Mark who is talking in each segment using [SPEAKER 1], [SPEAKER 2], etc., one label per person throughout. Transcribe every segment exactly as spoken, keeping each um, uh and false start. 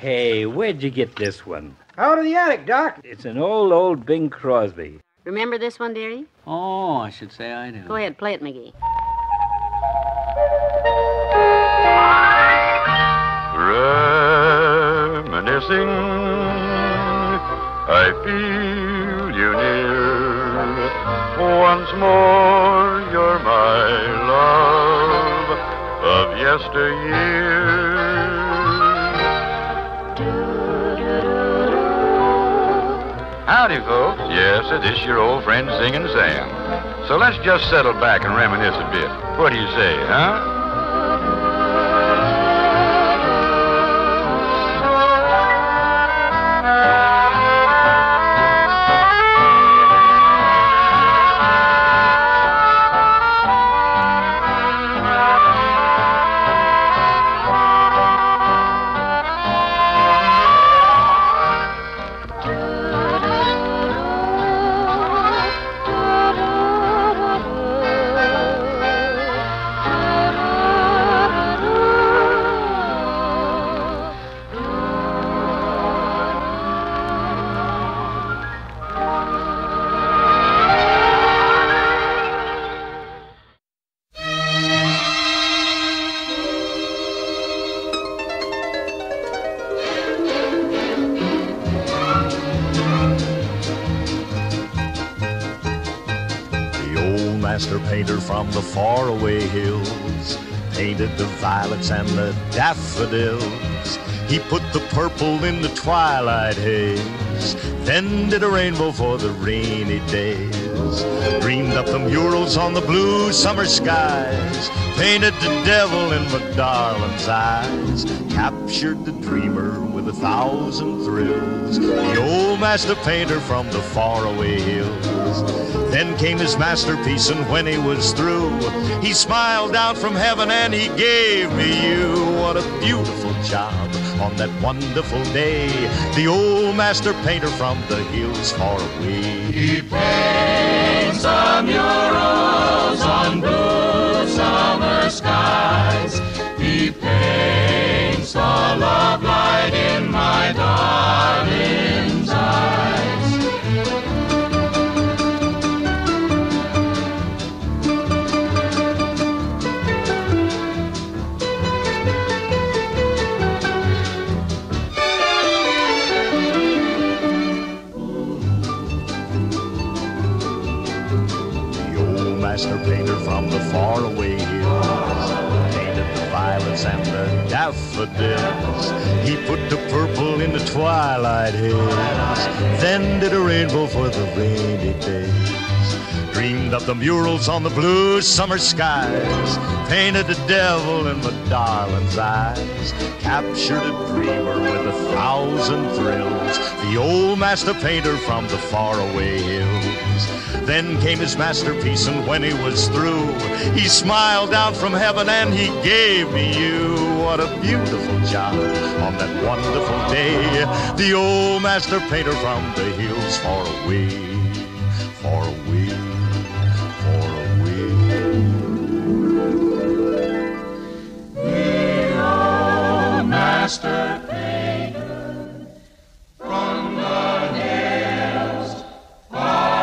[SPEAKER 1] Hey, where'd you get this one?
[SPEAKER 2] Out of the attic, Doc.
[SPEAKER 1] It's an old, old Bing Crosby.
[SPEAKER 3] Remember this one, dearie?
[SPEAKER 4] Oh, I should say I do.
[SPEAKER 3] Go ahead, play it, McGee.
[SPEAKER 5] Reminiscing, I feel you near. Once more, you're my love of yesteryear. Howdy, folks. Yes, it is your old friend Singin' Sam. So let's just settle back and reminisce a bit. What do you say, huh?
[SPEAKER 6] Master painter from the faraway hills painted the violets and the daffodils. He put the purple in the twilight haze, then did a rainbow for the rainy days. Dreamed up the murals on the blue summer skies, painted the devil in my darling's eyes, captured the dreamer with a thousand thrills. The old master painter from the faraway hills. Then came his masterpiece, and when he was through, he smiled out from heaven and he gave me you. What a beautiful job on that wonderful day. The old master painter from the hills far away.
[SPEAKER 7] He paints the murals on blue summer skies. He paints the love light in my darling's eyes.
[SPEAKER 6] Master painter from the faraway hills painted the violets and the daffodils. He put the purple in the twilight haze, then did a rainbow for the rainy days. Dreamed up the murals on the blue summer skies, painted the devil in my darling's eyes, captured a dreamer with a thousand thrills. The old master painter from the faraway hills. Then came his masterpiece, and when he was through, he smiled down from heaven and he gave me you. What a beautiful job on that wonderful day. The old master painter from the hills far away, far away, far away.
[SPEAKER 7] The old master painter from the hills far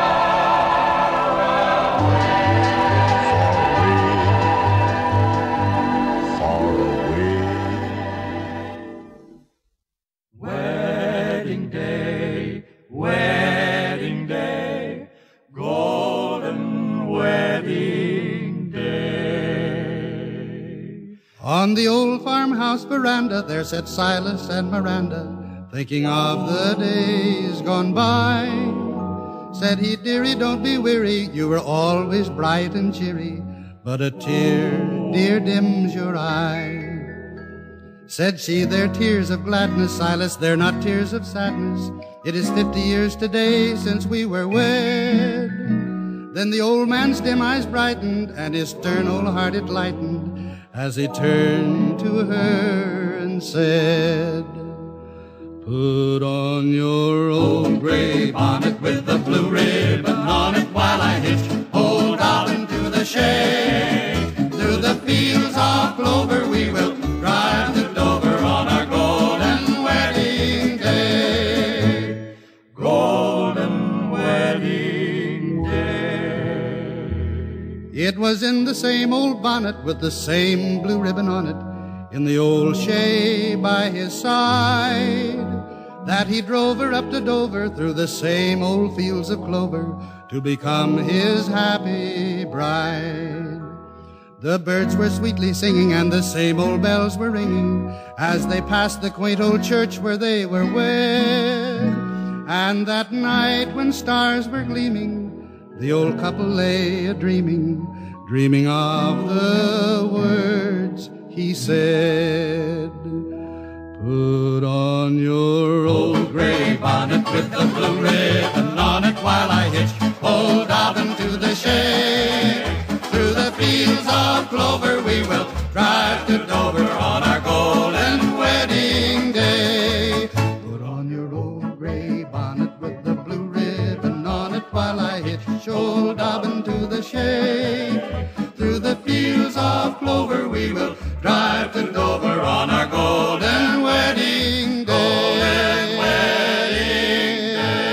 [SPEAKER 8] On the old farmhouse veranda there sat Silas and Miranda, thinking of the days gone by. Said he, dearie, don't be weary, you were always bright and cheery, but a tear, dear, dims your eye. Said she, they're tears of gladness, Silas, they're not tears of sadness. It is fifty years today since we were wed. Then the old man's dim eyes brightened, and his stern old heart it lightened, as he turned to her and said, put on your old gray bonnet with the blue ribbon on it while I hitch old Darling to the shed. Through the fields of clover we will drive to Dover on our golden wedding. It was in the same old bonnet with the same blue ribbon on it, in the old shay by his side, that he drove her up to Dover through the same old fields of clover to become his happy bride. The birds were sweetly singing and the same old bells were ringing as they passed the quaint old church where they were wed. And that night when stars were gleaming, the old couple lay a-dreaming, dreaming of the words he said. Put on your old gray bonnet with the blue ribbon on it while I hitch old Dobbin to the shay. Through the fields of clover we will drive to Dover on our golden wedding day. Put on your old gray bonnet with the blue ribbon on it while I hitch old Dobbin to the shay. Through the fields of clover we will drive to Dover on our golden wedding day. Golden wedding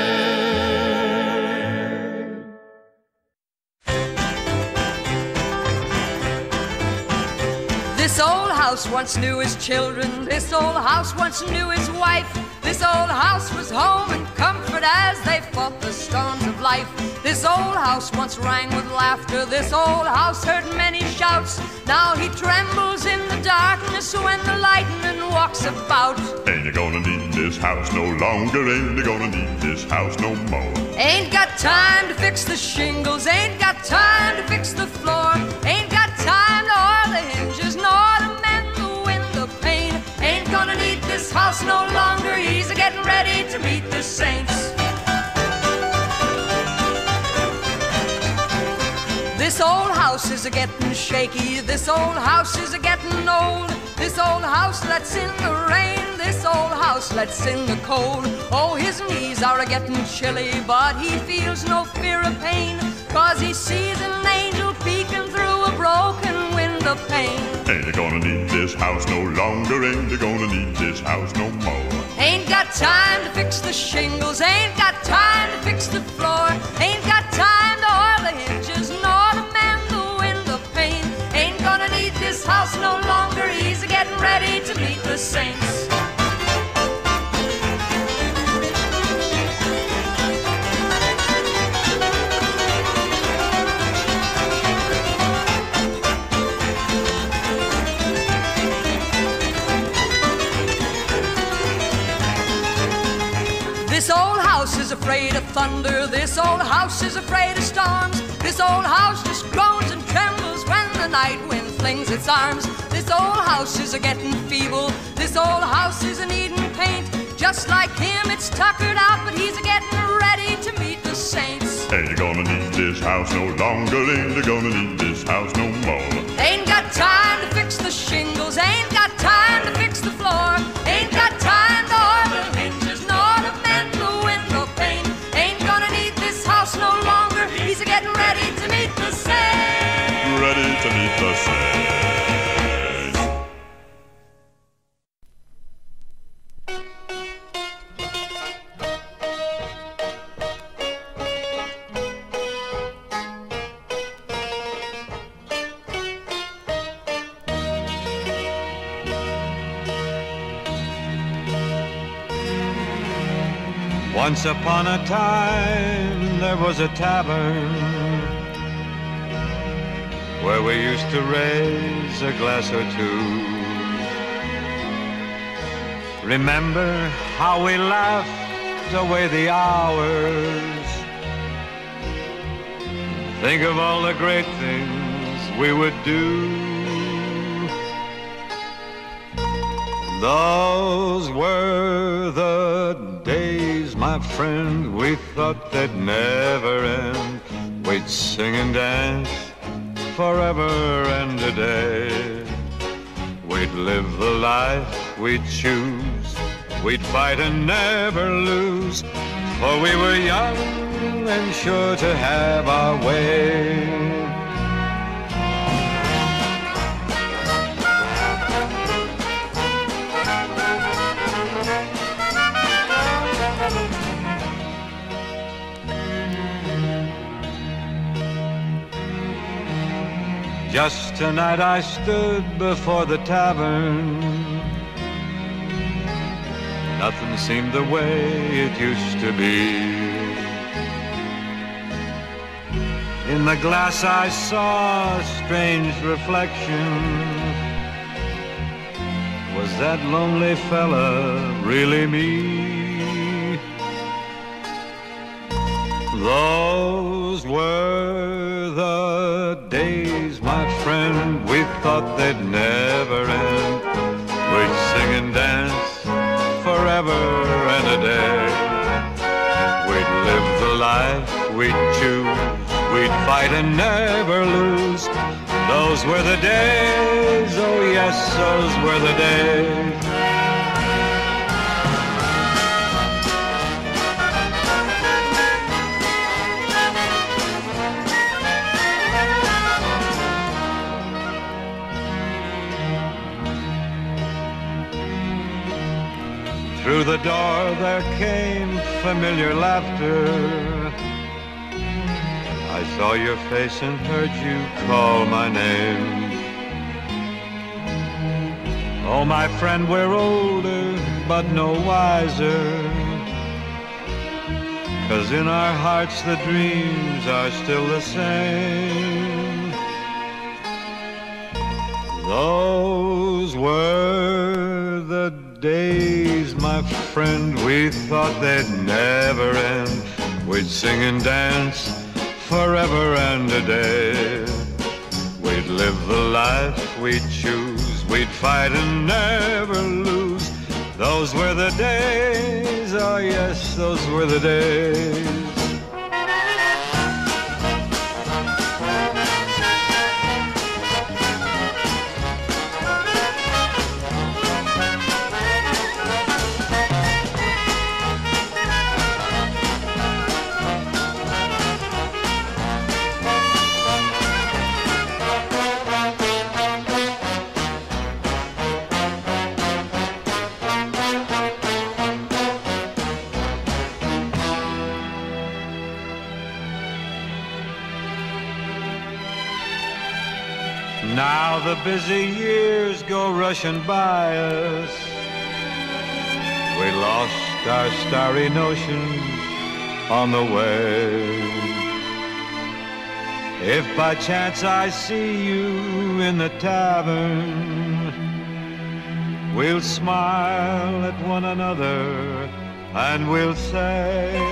[SPEAKER 2] day. This old house once knew his children. This old house once knew his wife. This old house was home and comfort as they fought the storms of life. This old house once rang with laughter. This old house heard many shouts. Now he trembles in the darkness when the lightning walks about.
[SPEAKER 9] Ain't you gonna need this house no longer? Ain't you gonna need this house no more?
[SPEAKER 2] Ain't got time to fix the shingles. Ain't got time to fix the floor. Ain't got time to oil the hinges nor to mend the window pane. Ain't gonna need this house no longer. He's a-getting ready to meet the saints. This old house is a-getting shaky. This old house is a-getting old. This old house lets in the rain. This old house lets in the cold. Oh, his knees are a-getting chilly, but he feels no fear of pain, 'cause he sees an angel peeking through a broken window pane.
[SPEAKER 9] Ain't you gonna need this house no longer? Ain't you gonna need this house no more?
[SPEAKER 2] Ain't got time to fix the shingles. Ain't got time to fix the floor. Ain't got time to oil the hinges nor to mend the window pane. Ain't gonna need this house no longer. He's a-getting ready to meet the saints. This old house is afraid of thunder. This old house is afraid of storms. This old house just groans and trembles when the night wind flings its arms. This old house is a-getting feeble. This old house is a-needing paint. Just like him, it's tuckered out, but he's a-getting ready to meet the saints.
[SPEAKER 9] Ain't you gonna need this house no longer? Ain't you gonna need this house no more?
[SPEAKER 2] Ain't got time to fix the shingles. Ain't got time to fix the floor. Ain't got time to oil the hinges nor to mend the window pane. Ain't gonna need this house no longer. He's a-getting ready to meet the saints.
[SPEAKER 9] Ready to meet the saints.
[SPEAKER 10] Once upon a time there was a tavern where we used to raise a glass or two. Remember how we laughed away the hours. Think of all the great things we would do. Those were the days, my friend, we thought they'd never end. We'd sing and dance forever and a day. We'd live the life we'd choose. We'd fight and never lose, for we were young and sure to have our way. Just tonight I stood before the tavern. Nothing seemed the way it used to be. In the glass I saw a strange reflection. Was that lonely fella really me? Those were the days, my friend, we thought they'd never end. We'd sing and dance forever and a day. We'd live the life we'd choose, we'd fight and never lose. Those were the days, oh yes, those were the days. Through the door there came familiar laughter. I saw your face and heard you call my name. Oh, my friend, we're older, but no wiser. 'Cause in our hearts the dreams are still the same. Those were the days, my friend, we thought they'd never end. We'd sing and dance forever and a day. We'd live the life we'd choose, we'd fight and never lose. Those were the days, oh yes, those were the days. Now the busy years go rushing by us. We lost our starry notions on the way. If by chance I see you in the tavern, we'll smile at one another and we'll say,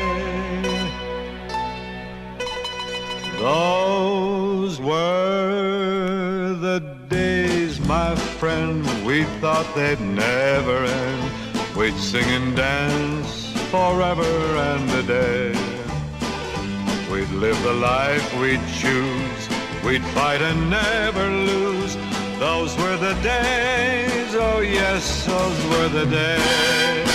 [SPEAKER 10] those were the days, my friend, we thought they'd never end. We'd sing and dance forever and a day. We'd live the life we'd choose, we'd fight and never lose. Those were the days, oh yes, those were the days.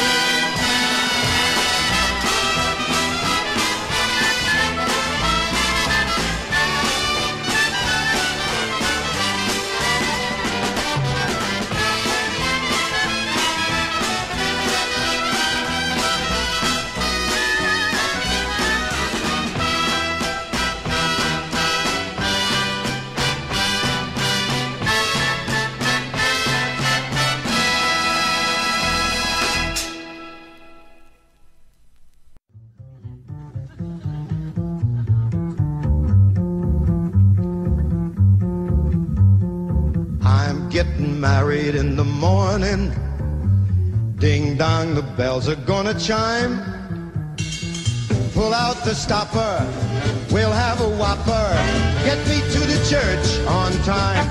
[SPEAKER 11] Married in the morning, ding dong, the bells are gonna chime. Pull out the stopper, we'll have a whopper. Get me to the church on time.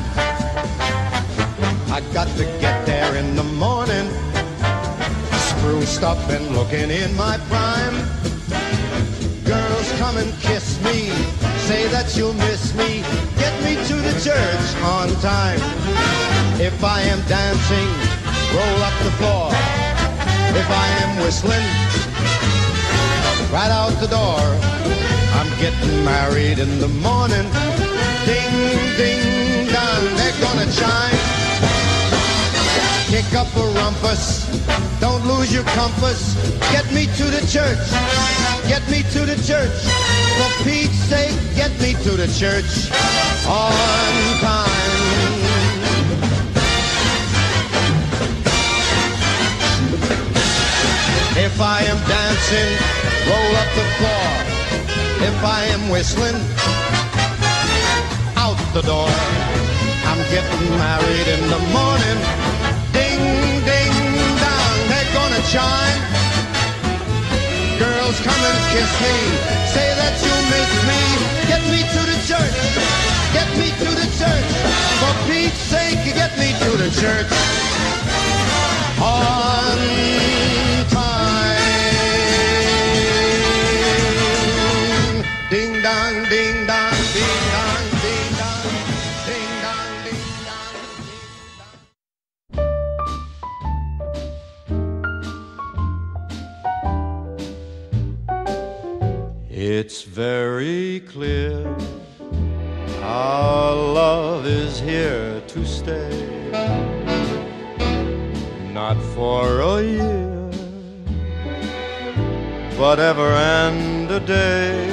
[SPEAKER 11] I got to get there in the morning, spruced up and looking in my prime. Girls, come and kiss me, say that you'll miss me. Get me to the church on time. If I am dancing, roll up the floor. If I am whistling, right out the door. I'm getting married in the morning. Ding, ding, dong, they're gonna chime. Kick up a rumpus, don't lose your compass. Get me to the church, get me to the church. For Pete's sake, get me to the church on time. If I am dancing, roll up the floor. If I am whistling, out the door. I'm getting married in the morning. Ding, ding, dong, they're gonna chime. Girls, come and kiss me. Say that you miss me. Get me to the church. Get me to the church. For Pete's sake, get me to the church on time. Ding dong, ding dong, ding dong, ding dong, ding dong, ding dong.
[SPEAKER 10] It's very clear our love is here to stay. Not for a year, but ever and a day.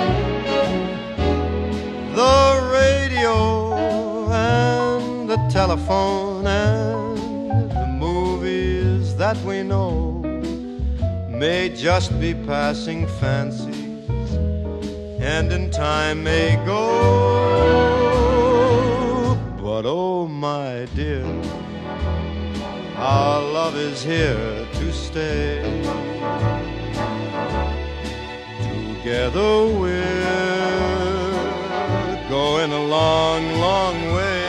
[SPEAKER 10] The radio and the telephone and the movies that we know may just be passing fancies, and in time may go. But oh my dear, our love is here to stay. Together we're going a long, long way.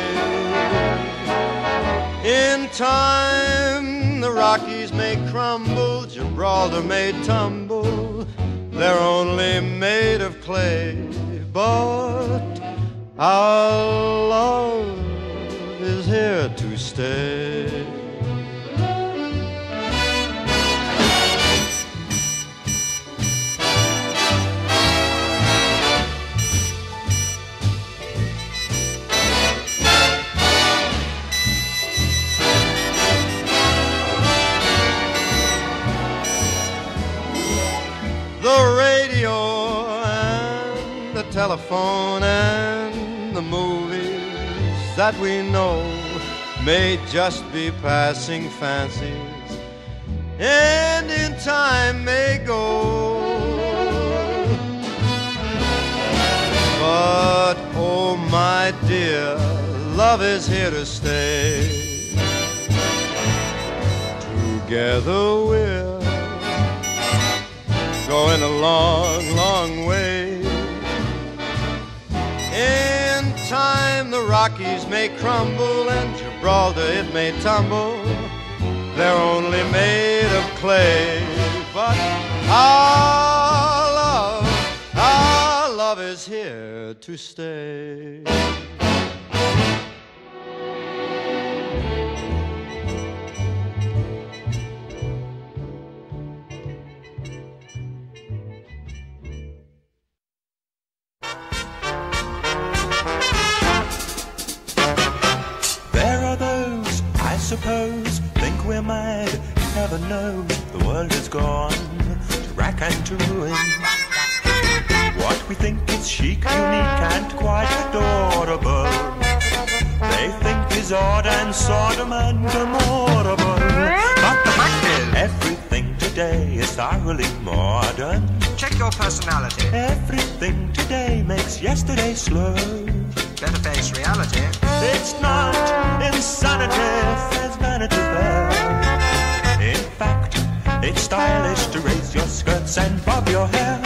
[SPEAKER 10] In time the Rockies may crumble, Gibraltar may tumble, they're only made of clay. But our love is here to stay. The radio and the telephone and the movies that we know may just be passing fancies, and in time may go. But oh my dear, love is here to stay. Together we're going a long, long way. In time the Rockies may crumble and Gibraltar it may tumble, they're only made of clay. But our love, our love is here to stay.
[SPEAKER 12] Suppose, think we're mad, never know the world has gone to rack and to ruin. What we think is chic, unique and quite adorable, they think is odd and Sodom and Gomorrah. But the fact is, everything today is thoroughly modern.
[SPEAKER 13] Check your personality.
[SPEAKER 12] Everything today makes yesterday slow.
[SPEAKER 13] Better face reality.
[SPEAKER 12] It's not insanity, says Vanity Fair. In fact, it's stylish to raise your skirts and bob your hair.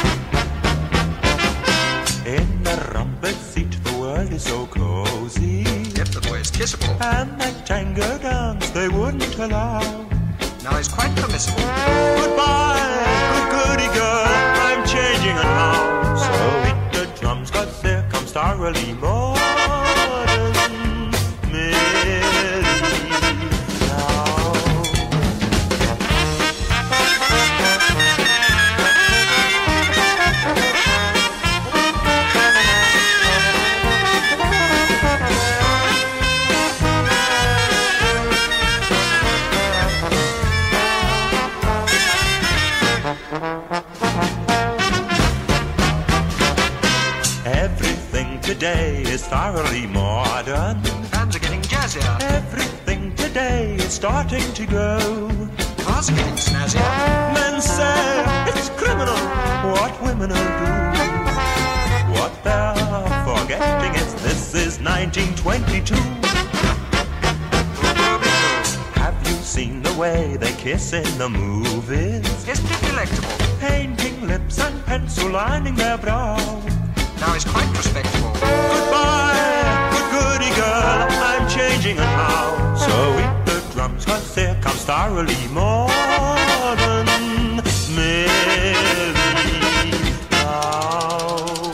[SPEAKER 12] In the rumble seat, the world is so cozy.
[SPEAKER 13] If the boy is kissable.
[SPEAKER 12] And that tango dance they wouldn't allow.
[SPEAKER 13] Now he's quite permissible.
[SPEAKER 12] Goodbye, good goody girl, I'm changing and how. So hit the drums, cause there comes thoroughly modern Millie now. today is thoroughly modern.
[SPEAKER 13] Fans are getting jazzier.
[SPEAKER 12] Everything today is starting to go.
[SPEAKER 13] Cars are getting snazzier.
[SPEAKER 12] Men say it's criminal what women will do. What they're forgetting is this is nineteen twenty-two. Have you seen the way they kiss in the movies?
[SPEAKER 13] Isn't it delectable?
[SPEAKER 12] Painting lips and pencil lining their brow.
[SPEAKER 13] Now it's quite respectable.
[SPEAKER 12] Goodbye, good goody girl, I'm changing it now. So eat the drums, cause here comes thoroughly modern Millie now.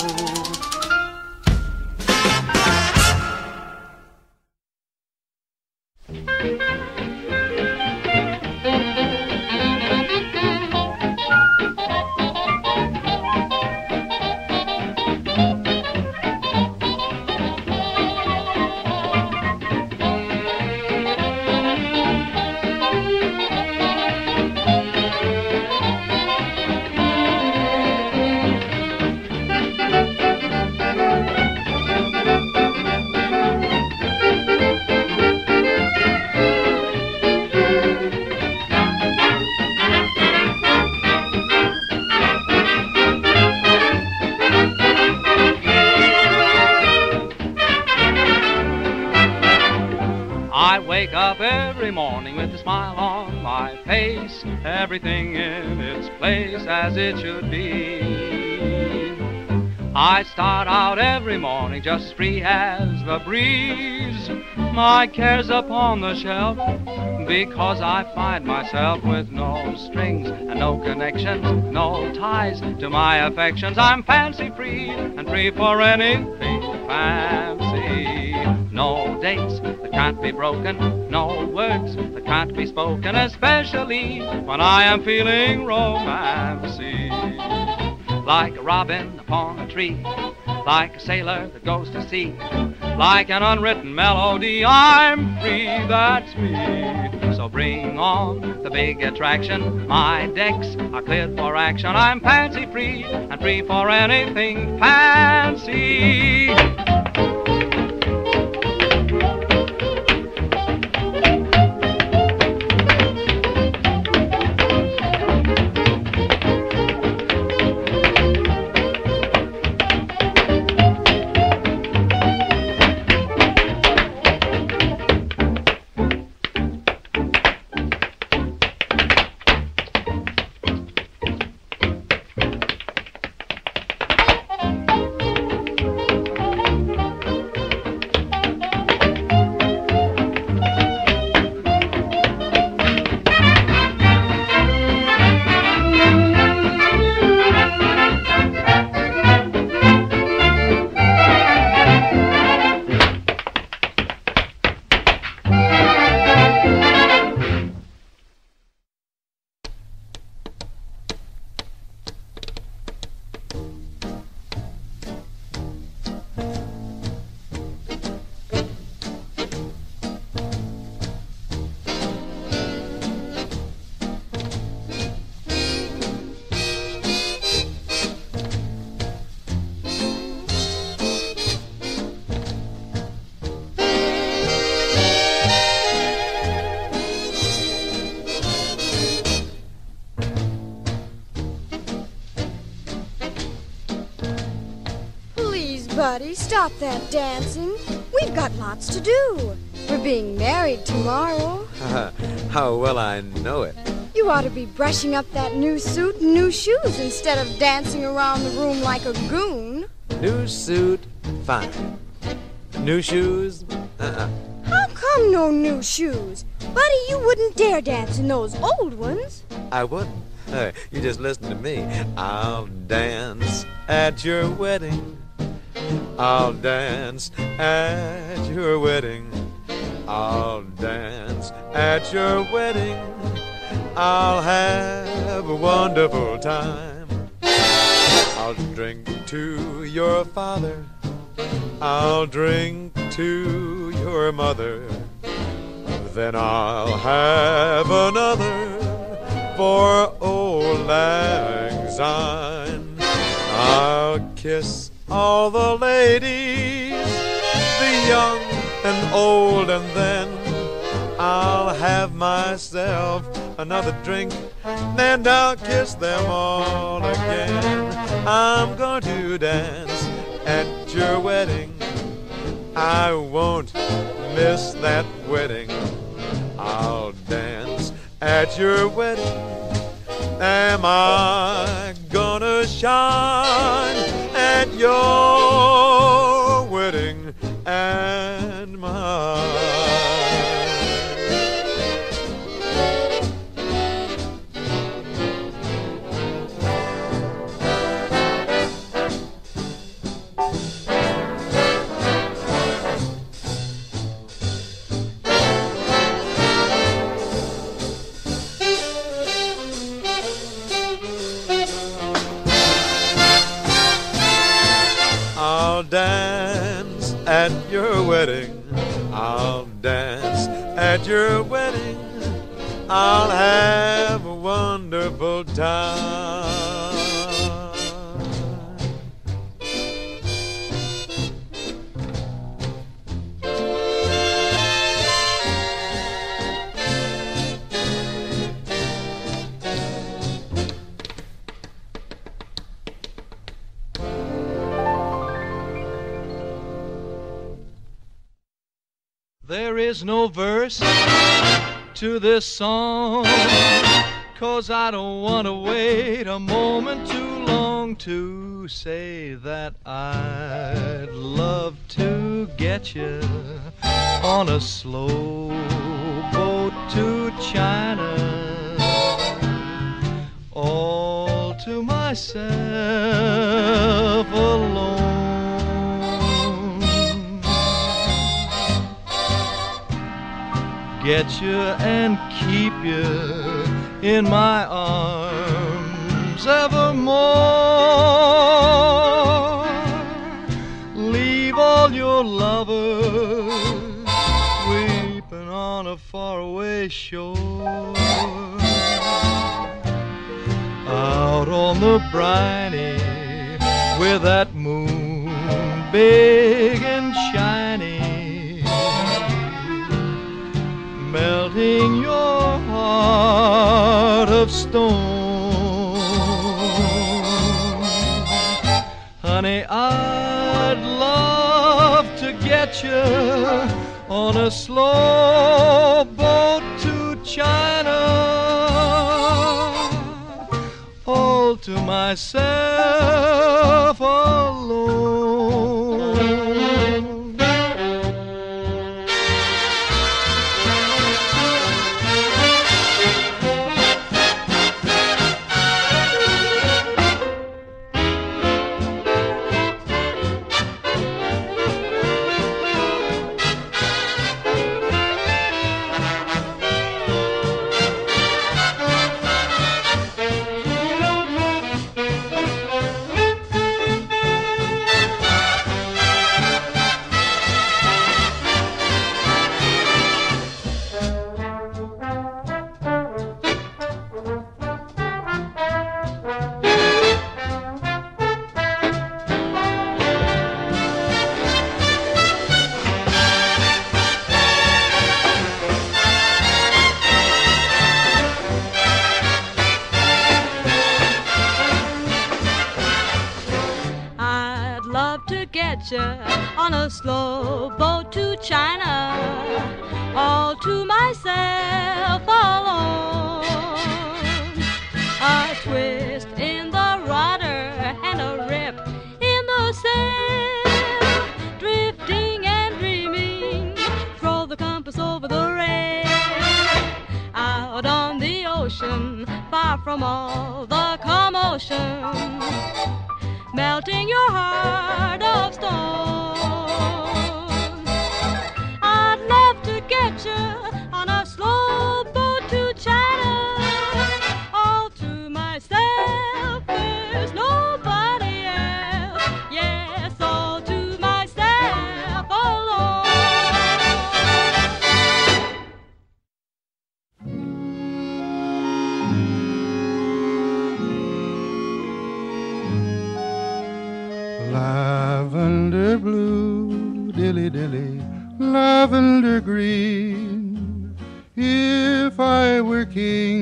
[SPEAKER 14] Wake up every morning with a smile on my face, everything in its place as it should be. I start out every morning just free as the breeze, my cares upon the shelf, because I find myself with no strings and no connections, no ties to my affections. I'm fancy free and free for anything fancy. No dates that can't be broken, no words that can't be spoken, especially when I am feeling romancy. Like a robin upon a tree, like a sailor that goes to sea, like an unwritten melody, I'm free, that's me. So bring on the big attraction, my decks are cleared for action. I'm fancy free and free for anything fancy.
[SPEAKER 15] Buddy, stop that dancing. We've got lots to do. We're being married tomorrow.
[SPEAKER 16] How well I know it.
[SPEAKER 15] You ought to be brushing up that new suit and new shoes instead of dancing around the room like a goon.
[SPEAKER 16] New suit, fine. New shoes, uh-uh.
[SPEAKER 15] How come no new shoes? Buddy, you wouldn't dare dance in those old ones.
[SPEAKER 16] I wouldn't. Hey, you just listen to me. I'll dance at your wedding. I'll dance at your wedding. I'll dance at your wedding. I'll have a wonderful time. I'll drink to your father. I'll drink to your mother. Then I'll have another for old lang syne. I'll kiss all the ladies be young and old, and then I'll have myself another drink, and I'll kiss them all again. I'm going to dance at your wedding. I won't miss that wedding. I'll dance at your wedding. Am I gonna shine at your wedding and mine? I'll dance at your wedding. I'll dance at your wedding. I'll have a wonderful time.
[SPEAKER 17] There is no verse to this song, 'cause I don't want to wait a moment too long to say that I'd love to get you on a slow boat to China, all to myself alone. Get you and keep you in my arms evermore. Leave all your lovers weeping on a faraway shore. Out on the briny with that moon big and shiny, melting your heart of stone. Honey, I'd love to get you on a slow boat to China, all to myself alone.
[SPEAKER 18] On a slow boat to China, all to myself alone. A twist in the rudder and a rip in the sail, drifting and dreaming, throw the compass over the rail. Out on the ocean, far from all the commotion, melting your heart of stone. I'd love to get you on a slow boat to China, all to myself, there's nobody else. Yes, all to myself alone.
[SPEAKER 8] Lavender blue, dilly dilly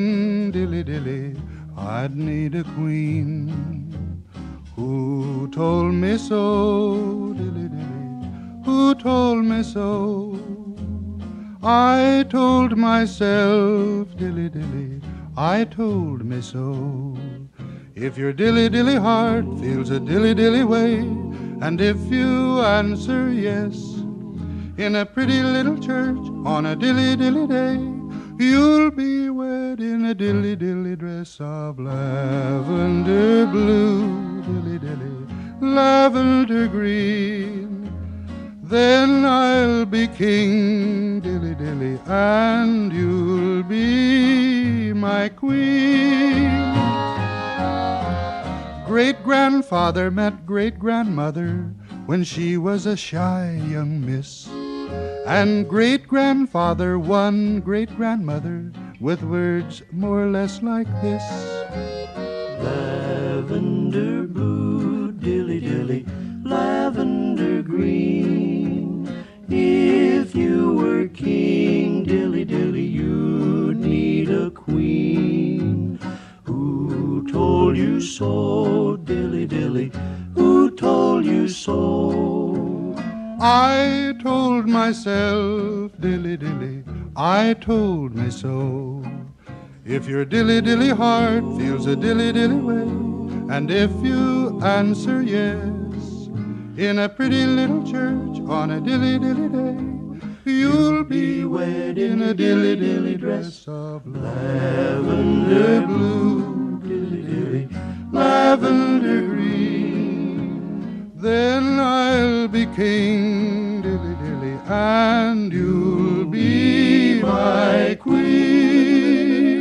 [SPEAKER 8] king, dilly dilly, I'd need a queen. Who told me so, dilly dilly, who told me so? I told myself, dilly dilly, I told me so. If your dilly dilly heart feels a dilly dilly way, and if you answer yes, in a pretty little church on a dilly dilly day, you'll be wed in a dilly dilly dress of lavender blue, dilly dilly, lavender green. Then I'll be king, dilly dilly, and you'll be my queen. Great-grandfather met great-grandmother when she was a shy young miss, and great-grandfather won great-grandmother with words more or less like this. Lavender blue, dilly dilly, lavender green. If you were king, dilly dilly, you'd need a queen. Who told you so, dilly dilly? Who told you so? I told myself, dilly dilly, I told me so. If your dilly dilly heart feels a dilly dilly way, and if you answer yes, in a pretty little church on a dilly dilly day, you'll be wed in a dilly dilly dress of lavender blue, dilly dilly, lavender green. Then I'll be king, dilly dilly, and you'll be my queen.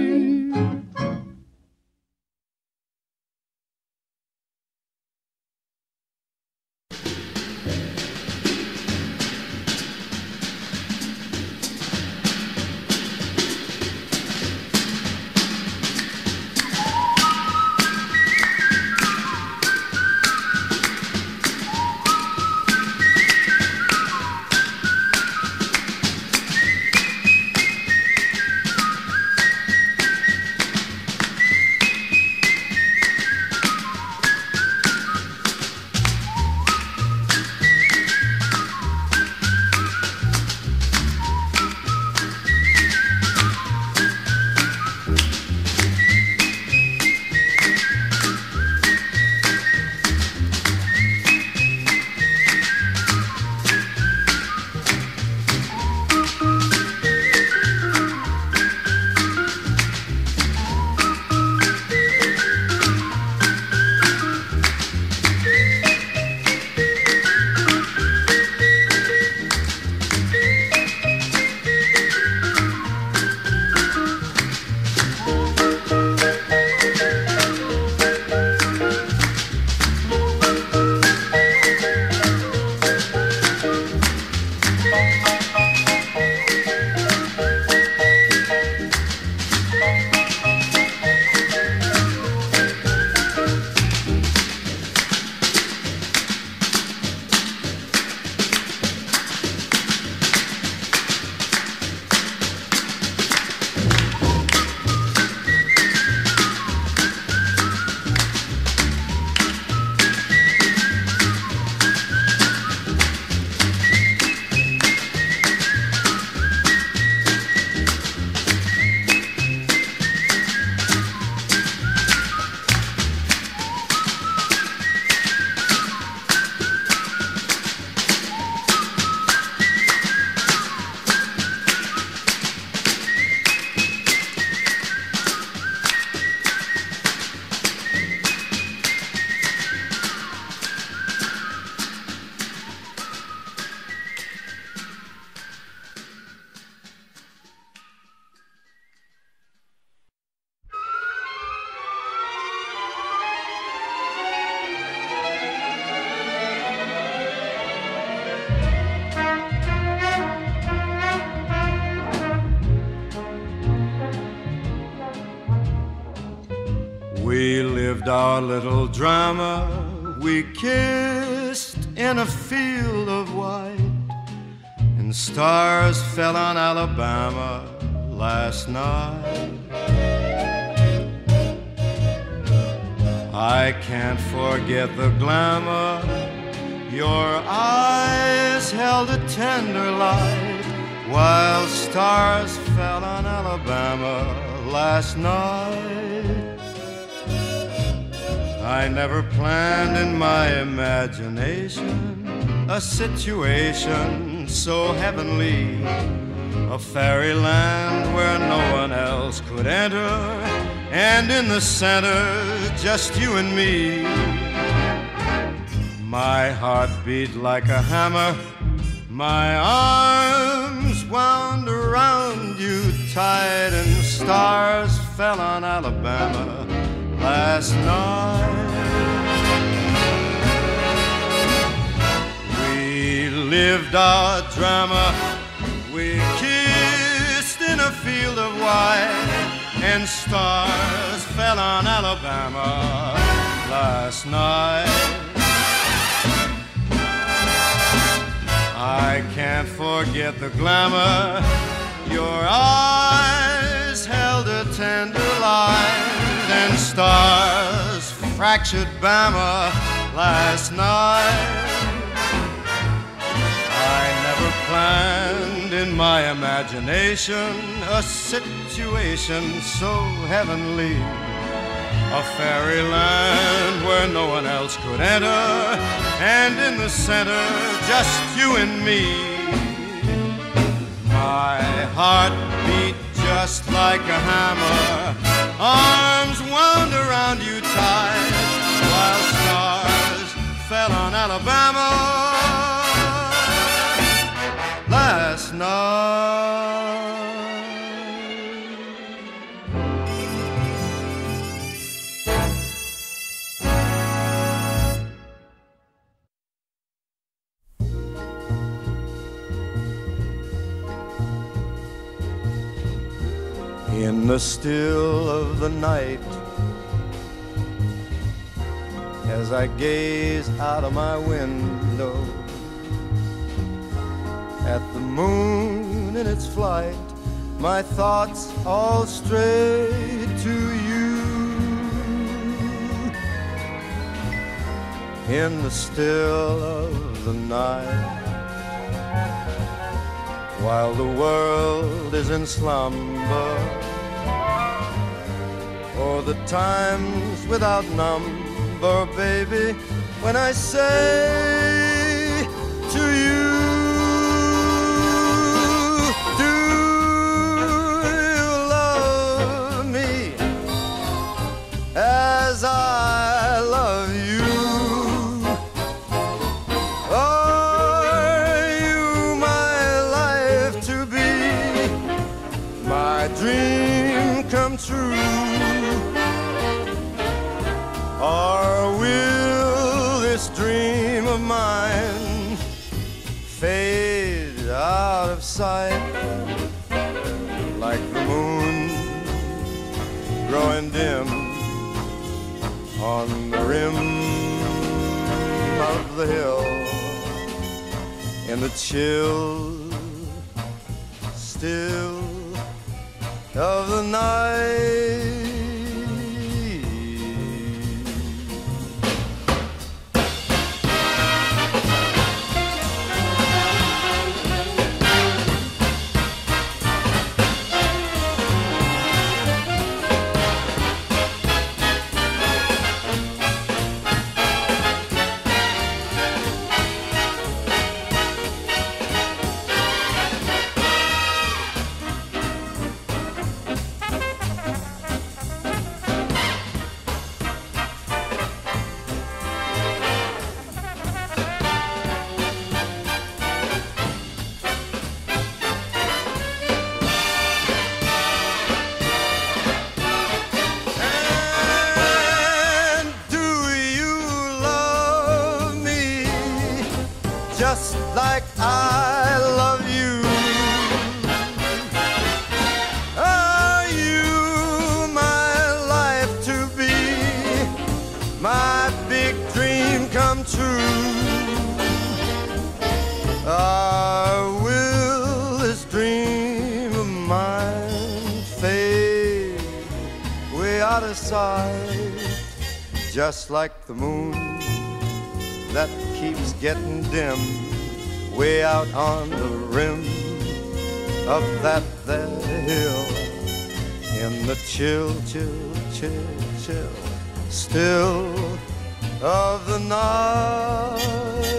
[SPEAKER 16] We lived our little drama, we kissed in a field of white, and stars fell on Alabama last night. I can't forget the glamour. Your eyes held a tender light while stars fell on Alabama last night. I never planned in my imagination a situation so heavenly, a fairyland where no one else could enter, and in the center, just you and me. My heart beat like a hammer, my arms wound around you tight, and stars fell on Alabama last night. We lived our drama, we kissed in a field of white, and stars fell on Alabama last night. I can't forget the glamour. Your eyes held a tender light, and stars fractured Bama last night. I never planned in my imagination a situation so heavenly, a fairyland where no one else could enter, and in the center, just you and me. My heart beat just like a hammer, arms wound around you tight, while stars fell on Alabama last night. In the still of the night, as I gaze out of my window at the moon in its flight, my thoughts all stray to you. In the still of the night, while the world is in slumber, or the times without number, baby, when I say to you, do you love me as I love you? Are you my life to be, my dream come true? Or will this dream of mine fade out of sight like the moon growing dim on the rim of the hill in the chill still of the night? Just like I love you. Are you my life to be, my big dream come true? Or will this dream of mine fade way out of sight
[SPEAKER 11] just like the moon that keeps getting dim way out on the rim of that there hill. In the chill, chill, chill, chill, still of the night.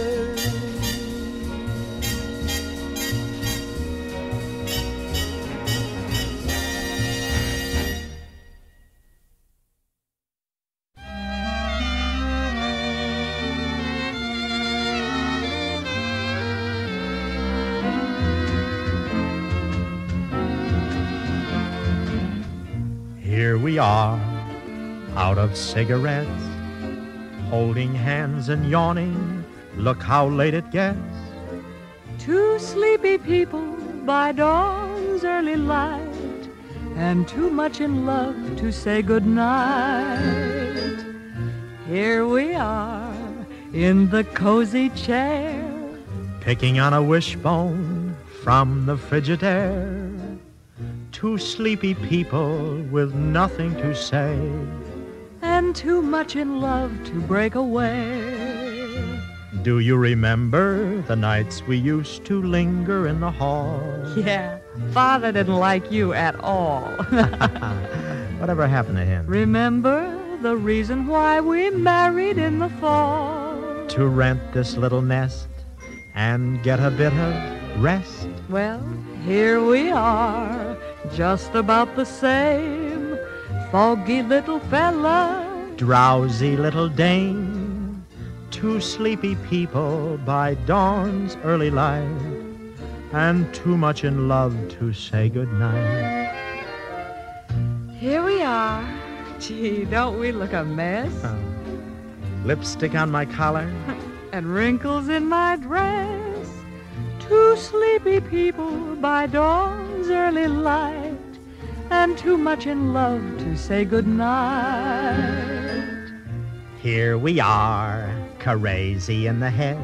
[SPEAKER 19] Here we are, out of cigarettes, holding hands and yawning. Look how late it gets.
[SPEAKER 20] Two sleepy people by dawn's early light, and too much in love to say goodnight. Here we are in the cozy chair,
[SPEAKER 19] picking on a wishbone from the Frigidaire. Two sleepy people with nothing to say,
[SPEAKER 20] and too much in love to break away.
[SPEAKER 19] Do you remember the nights we used to linger in the hall?
[SPEAKER 20] Yeah, Father didn't like you at all.
[SPEAKER 19] Whatever happened to him?
[SPEAKER 20] Remember the reason why we married in the fall?
[SPEAKER 19] To rent this little nest and get a bit of rest.
[SPEAKER 20] Well, here we are, just about the same. Foggy little fella,
[SPEAKER 19] drowsy little dame. Two sleepy people by dawn's early light, and too much in love to say goodnight.
[SPEAKER 20] Here we are. Gee, don't we look a mess?
[SPEAKER 19] Uh, lipstick on my collar,
[SPEAKER 20] and wrinkles in my dress. Two sleepy people by dawn's early light, and too much in love to say goodnight.
[SPEAKER 19] Here we are, crazy in the head.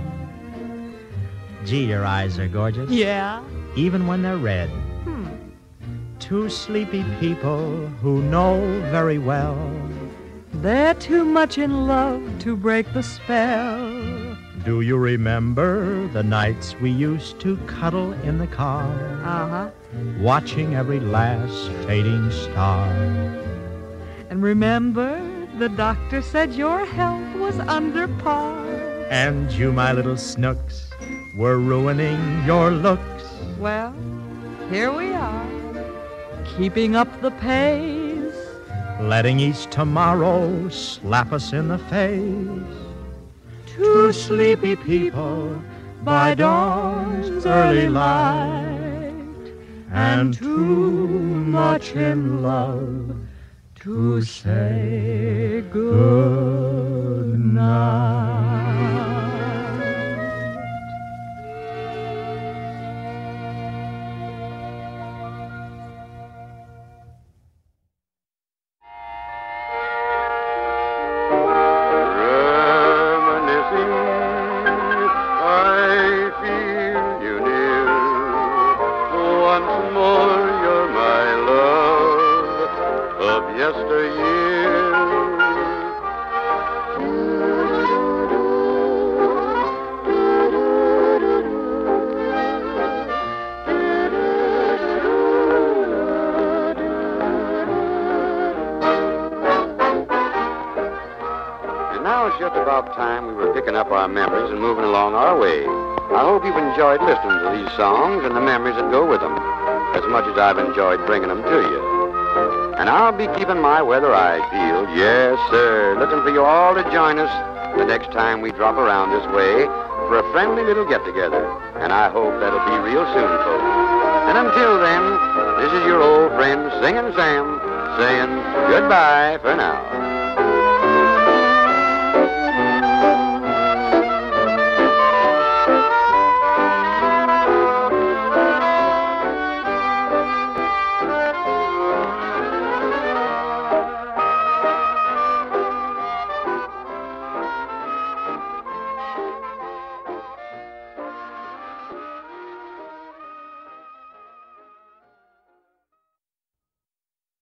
[SPEAKER 19] Gee, your eyes are gorgeous.
[SPEAKER 20] Yeah?
[SPEAKER 19] Even when they're red.
[SPEAKER 20] Hmm.
[SPEAKER 19] Two sleepy people who know very well
[SPEAKER 20] they're too much in love to break the spell.
[SPEAKER 19] Do you remember the nights we used to cuddle in the car?
[SPEAKER 20] Uh-huh.
[SPEAKER 19] Watching every last fading star.
[SPEAKER 20] And remember, the doctor said your health was under par.
[SPEAKER 19] And you, my little snooks, were ruining your looks.
[SPEAKER 20] Well, here we are, keeping up the pace,
[SPEAKER 19] letting each tomorrow slap us in the face.
[SPEAKER 20] Two sleepy people by dawn's early light, and too much in love to say good night.
[SPEAKER 5] Just about time we were picking up our memories and moving along our way. I hope you've enjoyed listening to these songs and the memories that go with them, as much as I've enjoyed bringing them to you. And I'll be keeping my weather-eyed peeled, yes, sir, looking for you all to join us the next time we drop around this way for a friendly little get-together. And I hope that'll be real soon, folks. And until then, this is your old friend Singin' Sam saying goodbye for now.